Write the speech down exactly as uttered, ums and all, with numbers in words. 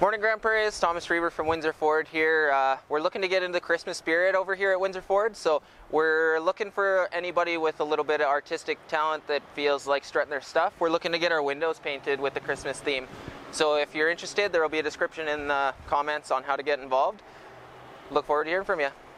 Morning Grande Prairie, it's Thomas Reber from Windsor Ford here. Uh, we're looking to get into the Christmas spirit over here at Windsor Ford, so we're looking for anybody with a little bit of artistic talent that feels like strutting their stuff. We're looking to get our windows painted with the Christmas theme. So if you're interested, there will be a description in the comments on how to get involved. Look forward to hearing from you.